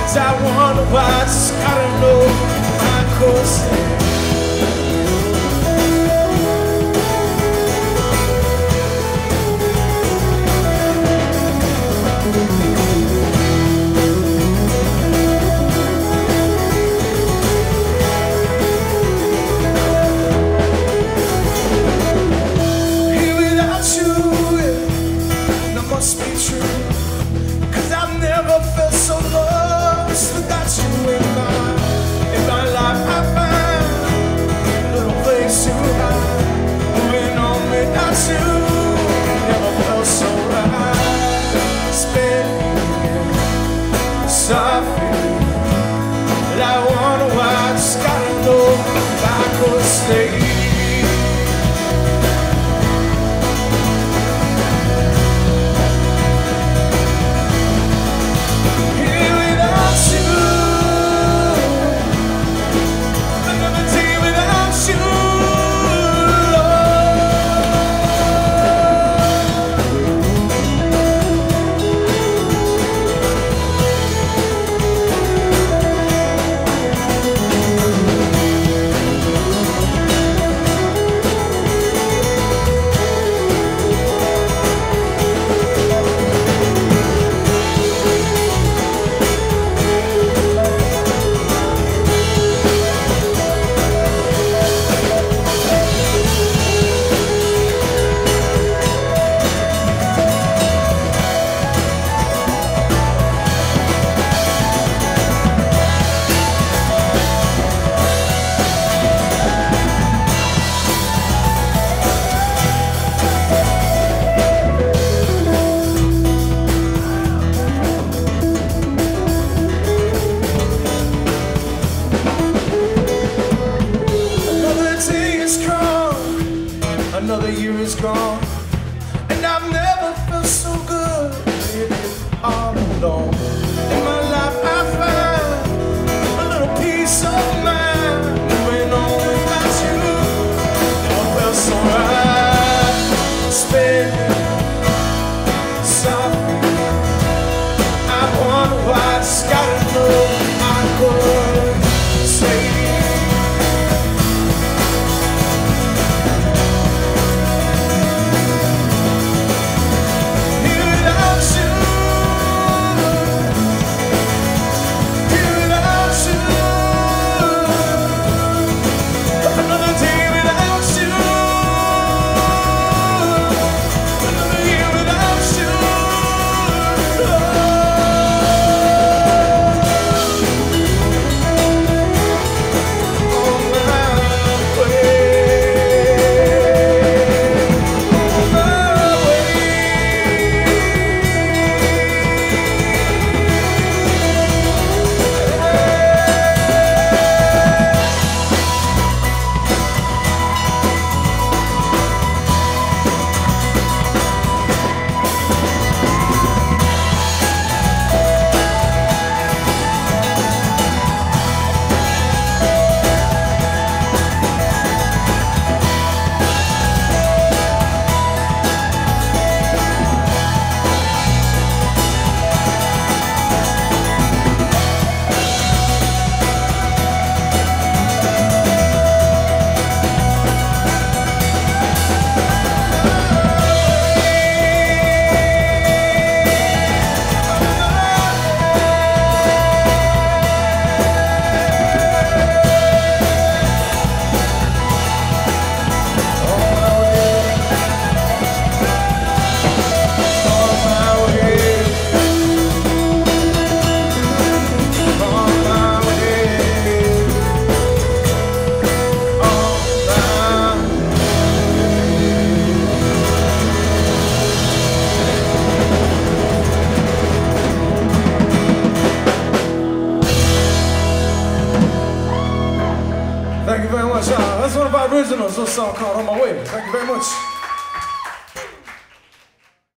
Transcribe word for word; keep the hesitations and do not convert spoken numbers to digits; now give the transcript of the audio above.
I wonder why I just gotta know my course. Here without you, that must be true, 'cause I've never felt so lost without you in my, in my life. I find a little place to hide, moving on without you, never felt so right. Spinning softly, but I wonder why I just gotta know if I could stay. Another year is gone, and I've never felt so good, baby, all alone. In my life I find a little peace of mind, moving on without you, never felt so right. Spinning softly, I wonder why I just gotta know I could say. Thank you very much. Uh, that's one of our originals, a song called On My Way. Thank you very much.